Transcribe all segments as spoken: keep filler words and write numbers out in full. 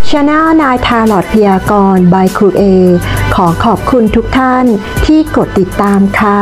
Channel นายทาร์ลอตพยากรณ์ by ครูเอขอขอบคุณทุกท่านที่กดติดตามค่ะ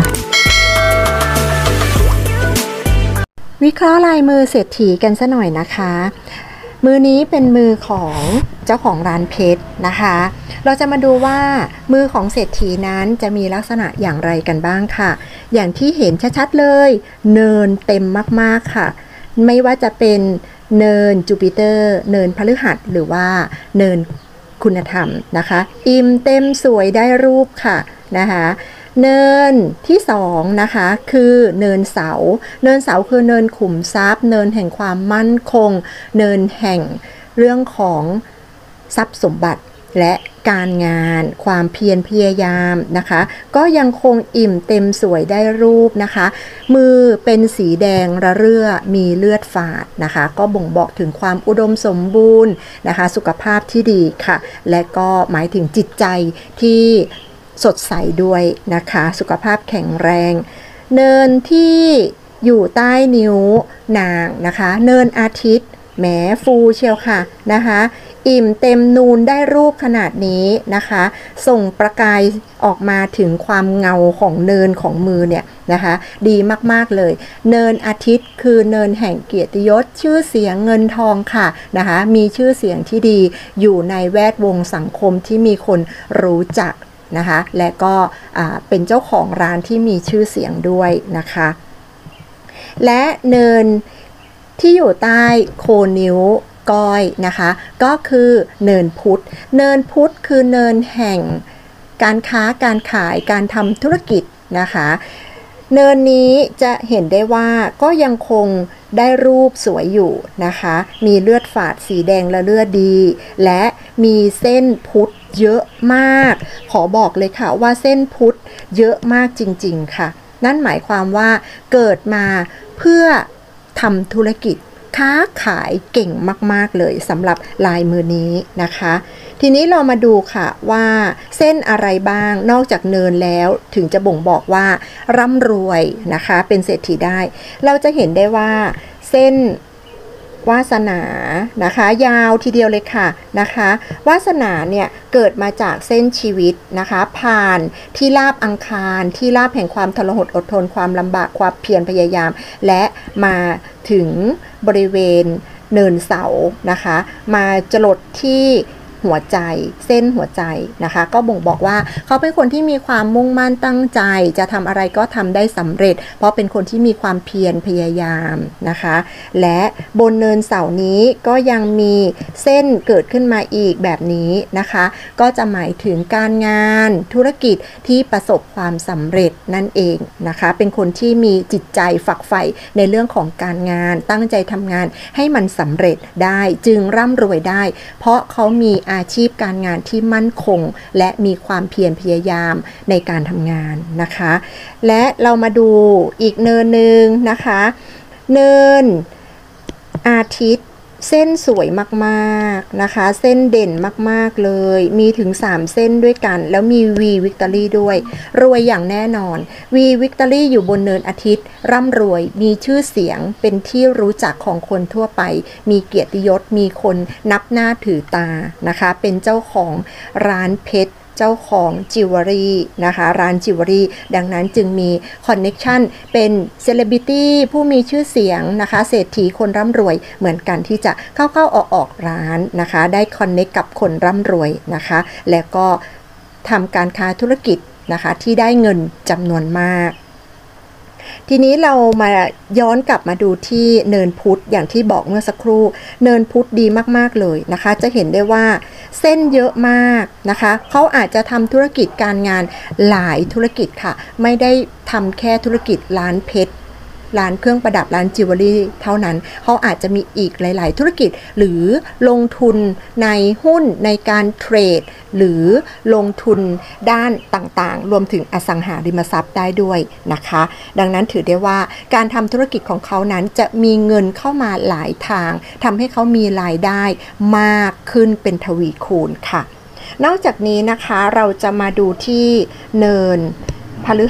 วิเคราะห์ลายมือเศรษฐีกันซะหน่อยนะคะมือนี้เป็นมือของเจ้าของร้านเพชรนะคะเราจะมาดูว่ามือของเศรษฐีนั้นจะมีลักษณะอย่างไรกันบ้างค่ะอย่างที่เห็นชัดๆเลยเนินเต็มมากๆค่ะไม่ว่าจะเป็นเนินจูปิเตอร์เนินพฤหัสหรือว่าเนินคุณธรรมนะคะอิ่มเต็มสวยได้รูปค่ะนะคะเนินที่สองนะคะคือเนินเสาเนินเสาคือเนินขุมทรัพย์เนินแห่งความมั่นคงเนินแห่งเรื่องของทรัพย์สมบัติและการงานความเพียรพยายามนะคะก็ยังคงอิ่มเต็มสวยได้รูปนะคะมือเป็นสีแดงระเรื่อมีเลือดฝาดนะคะก็บ่งบอกถึงความอุดมสมบูรณ์นะคะสุขภาพที่ดีค่ะและก็หมายถึงจิตใจที่สดใสด้วยนะคะสุขภาพแข็งแรงเนินที่อยู่ใต้นิ้วนางนะคะเนินอาทิตย์แหมฟูเชียวค่ะนะคะอิ่มเต็มนูนได้รูปขนาดนี้นะคะส่งประกายออกมาถึงความเงาของเนินของมือเนี่ยนะคะดีมากๆเลยเนินอาทิตย์คือเนินแห่งเกียรติยศชื่อเสียงเงินทองค่ะนะคะมีชื่อเสียงที่ดีอยู่ในแวดวงสังคมที่มีคนรู้จักนะคะและก็เป็นเจ้าของร้านที่มีชื่อเสียงด้วยนะคะและเนินที่อยู่ใต้โคนนิ้วก้อยนะคะก็คือเนินพุธเนินพุธคือเนินแห่งการค้าการขายการทำธุรกิจนะคะเนินนี้จะเห็นได้ว่าก็ยังคงได้รูปสวยอยู่นะคะมีเลือดฝาดสีแดงและเลือดดีและมีเส้นพุธเยอะมากขอบอกเลยค่ะว่าเส้นพุธเยอะมากจริงๆค่ะนั่นหมายความว่าเกิดมาเพื่อทำธุรกิจค้าขายเก่งมากๆเลยสำหรับลายมือนี้นะคะทีนี้เรามาดูค่ะว่าเส้นอะไรบ้างนอกจากเนินแล้วถึงจะบ่งบอกว่าร่ำรวยนะคะเป็นเศรษฐีได้เราจะเห็นได้ว่าเส้นวาสนานะคะยาวทีเดียวเลยค่ะนะคะวาสนาเนี่ยเกิดมาจากเส้นชีวิตนะคะผ่านที่ราบอังคารที่ราบแห่งความทรหดอดทนความลำบากความเพียรพยายามและมาถึงบริเวณเนินเสานะคะมาจรดที่หัวใจเส้นหัวใจนะคะก็บ่งบอกว่าเขาเป็นคนที่มีความมุ่งมั่นตั้งใจจะทำอะไรก็ทำได้สำเร็จเพราะเป็นคนที่มีความเพียรพยายามนะคะและบนเนินเสานี้ก็ยังมีเส้นเกิดขึ้นมาอีกแบบนี้นะคะก็จะหมายถึงการงานธุรกิจที่ประสบความสำเร็จนั่นเองนะคะเป็นคนที่มีจิตใจฝักใฝ่ในเรื่องของการงานตั้งใจทำงานให้มันสำเร็จได้จึงร่ำรวยได้เพราะเขามีอาชีพการงานที่มั่นคงและมีความเพียรพยายามในการทำงานนะคะและเรามาดูอีกเนินหนึ่งนะคะเนินอาทิตย์เส้นสวยมากๆนะคะเส้นเด่นมากๆเลยมีถึงสามเส้นด้วยกันแล้วมี V Victory ด้วยรวยอย่างแน่นอน V Victory อยู่บนเนินอาทิตย์ร่ำรวยมีชื่อเสียงเป็นที่รู้จักของคนทั่วไปมีเกียรติยศมีคนนับหน้าถือตานะคะเป็นเจ้าของร้านเพชรเจ้าของจิวเวลรี่นะคะร้านจิวเวลรี่ดังนั้นจึงมีคอนเน็กชันเป็นเซเลบริตี้ผู้มีชื่อเสียงนะคะเศรษฐีคนร่ำรวยเหมือนกันที่จะเข้าๆออกๆร้านนะคะได้คอนเน็กกับคนร่ำรวยนะคะแล้วก็ทำการค้าธุรกิจนะคะที่ได้เงินจำนวนมากทีนี้เรามาย้อนกลับมาดูที่เนินพุธอย่างที่บอกเมื่อสักครู่เนินพุธดีมากๆเลยนะคะจะเห็นได้ว่าเส้นเยอะมากนะคะเขาอาจจะทำธุรกิจการงานหลายธุรกิจค่ะไม่ได้ทำแค่ธุรกิจร้านเพชรร้านเครื่องประดับร้านจิวเวลรี่เท่านั้นเขาอาจจะมีอีกหลายๆธุรกิจหรือลงทุนในหุ้นในการเทรดหรือลงทุนด้านต่างๆรวมถึงอสังหาริมทรัพย์ได้ด้วยนะคะดังนั้นถือได้ว่าการทำธุรกิจของเขานั้นจะมีเงินเข้ามาหลายทางทำให้เขามีรายได้มากขึ้นเป็นทวีคูณค่ะนอกจากนี้นะคะเราจะมาดูที่เนินพฤหัส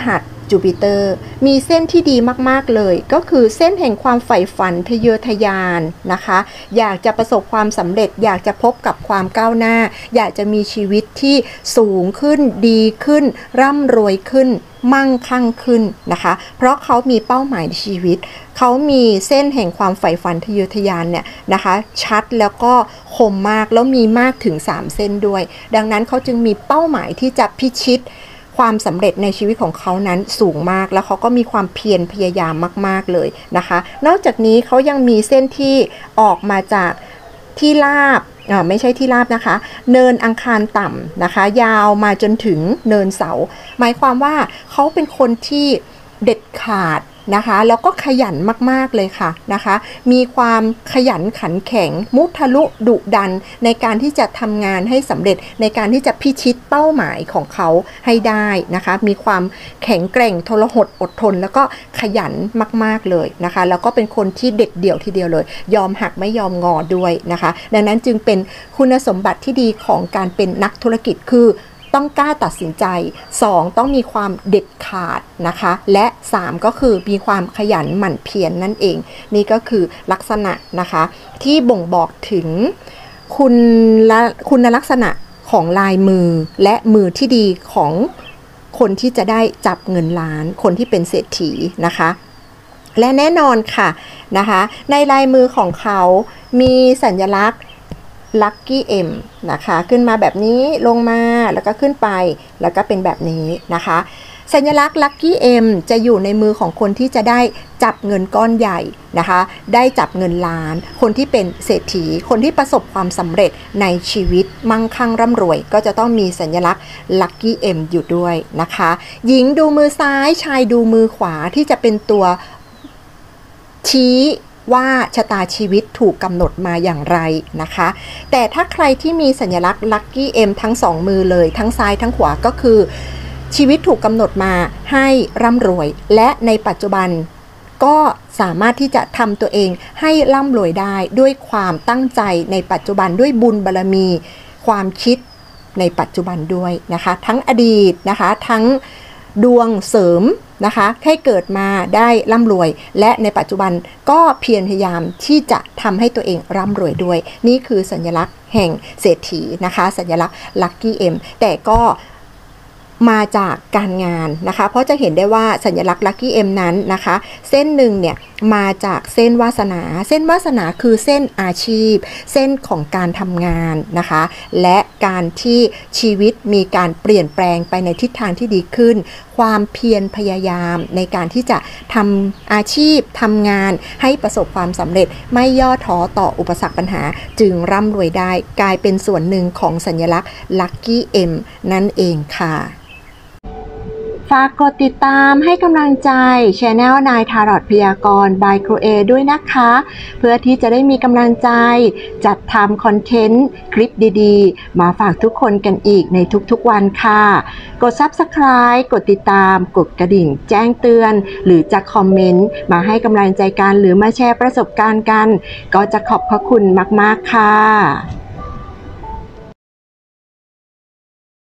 จูปิเตอร์มีเส้นที่ดีมากๆเลยก็คือเส้นแห่งความใฝ่ฝันทะเยอทะยานนะคะอยากจะประสบความสำเร็จอยากจะพบกับความก้าวหน้าอยากจะมีชีวิตที่สูงขึ้นดีขึ้นร่ำรวยขึ้นมั่งคั่งขึ้นนะคะเพราะเขามีเป้าหมายในชีวิตเขามีเส้นแห่งความใฝ่ฝันทะเยอทะยานเนี่ยนะคะชัดแล้วก็คมมากแล้วมีมากถึงสามเส้นด้วยดังนั้นเขาจึงมีเป้าหมายที่จะพิชิตความสำเร็จในชีวิตของเขานั้นสูงมากแล้วเขาก็มีความเพียรพยายามมากๆเลยนะคะนอกจากนี้เขายังมีเส้นที่ออกมาจากที่ราบอ่าไม่ใช่ที่ราบนะคะเนินอังคารต่ำนะคะยาวมาจนถึงเนินเสาหมายความว่าเขาเป็นคนที่เด็ดขาดนะคะแล้วก็ขยันมากๆเลยค่ะนะคะมีความขยันขันแข็งมุทะลุดุดันในการที่จะทำงานให้สำเร็จในการที่จะพิชิตเป้าหมายของเขาให้ได้นะคะมีความแข็งแกร่งทรหดอดทนแล้วก็ขยันมากๆเลยนะคะแล้วก็เป็นคนที่เด็ดเดี่ยวทีเดียวเลยยอมหักไม่ยอมงอด้วยนะคะดังนั้นจึงเป็นคุณสมบัติที่ดีของการเป็นนักธุรกิจคือต้องกล้าตัดสินใจสองต้องมีความเด็ดขาดนะคะและสามก็คือมีความขยันหมั่นเพียร น, นั่นเองนี่ก็คือลักษณะนะคะที่บ่งบอกถึงคุณละคุณลักษณะของลายมือและมือที่ดีของคนที่จะได้จับเงินล้านคนที่เป็นเศรษฐีนะคะและแน่นอนค่ะนะคะในลายมือของเขามีสัญลักษณ์Lucky M นะคะขึ้นมาแบบนี้ลงมาแล้วก็ขึ้นไปแล้วก็เป็นแบบนี้นะคะสัญลักษณ์ Lucky M จะอยู่ในมือของคนที่จะได้จับเงินก้อนใหญ่นะคะได้จับเงินล้านคนที่เป็นเศรษฐีคนที่ประสบความสำเร็จในชีวิตมั่งคั่งร่ำรวยก็จะต้องมีสัญลักษณ์ Lucky M อยู่ด้วยนะคะหญิงดูมือซ้ายชายดูมือขวาที่จะเป็นตัวชี้ว่าชะตาชีวิตถูกกำหนดมาอย่างไรนะคะแต่ถ้าใครที่มีสัญลักษณ์ Lucky M ทั้งสองมือเลยทั้งซ้ายทั้งขวาก็คือชีวิตถูกกำหนดมาให้ร่ำรวยและในปัจจุบันก็สามารถที่จะทำตัวเองให้ร่ำรวยได้ด้วยความตั้งใจในปัจจุบันด้วยบุญบารมีความคิดในปัจจุบันด้วยนะคะทั้งอดีตนะคะทั้งดวงเสริมนะคะให้เกิดมาได้ร่ำรวยและในปัจจุบันก็เพียรพยายามที่จะทำให้ตัวเองร่ำรวยด้วยนี่คือสัญลักษณ์แห่งเศรษฐีนะคะสัญลักษณ์ Lucky M แต่ก็มาจากการงานนะคะเพราะจะเห็นได้ว่าสัญลักษณ์ Lucky M นั้นนะคะเส้นหนึ่งเนี่ยมาจากเส้นวาสนาเส้นวาสนาคือเส้นอาชีพเส้นของการทำงานนะคะและการที่ชีวิตมีการเปลี่ยนแปลงไปในทิศทางที่ดีขึ้นความเพียรพยายามในการที่จะทำอาชีพทำงานให้ประสบความสำเร็จไม่ย่อท้อต่ออุปสรรคปัญหาจึงร่ำรวยได้กลายเป็นส่วนหนึ่งของสัญลักษณ์ Lucky M นั่นเองค่ะฝากกดติดตามให้กำลังใจ Channel นายทารอทพยากรณ์ by ครูเอด้วยนะคะเพื่อที่จะได้มีกำลังใจจัดทำคอนเทนต์คลิปดีๆมาฝากทุกคนกันอีกในทุกๆวันค่ะกด ซับสไครบ์ กดติดตามกดกระดิ่งแจ้งเตือนหรือจะคอมเมนต์มาให้กำลังใจกันหรือมาแชร์ประสบการณ์กันก็จะขอบพระคุณมากๆค่ะ